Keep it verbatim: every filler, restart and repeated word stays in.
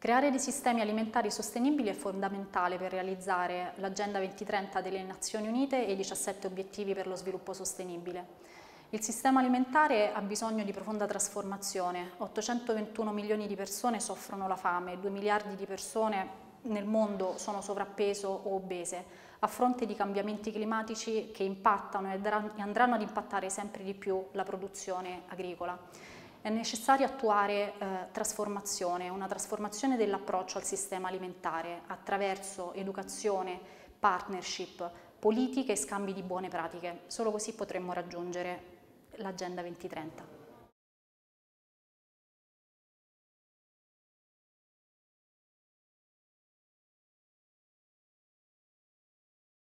Creare dei sistemi alimentari sostenibili è fondamentale per realizzare l'Agenda duemilatrenta delle Nazioni Unite e i diciassette obiettivi per lo sviluppo sostenibile. Il sistema alimentare ha bisogno di profonda trasformazione. ottocentoventuno milioni di persone soffrono la fame, due miliardi di persone nel mondo sono sovrappeso o obese, a fronte di cambiamenti climatici che impattano e andranno ad impattare sempre di più la produzione agricola. È necessario attuare eh, trasformazione, una trasformazione dell'approccio al sistema alimentare attraverso educazione, partnership, politiche e scambi di buone pratiche. Solo così potremmo raggiungere l'Agenda duemilatrenta.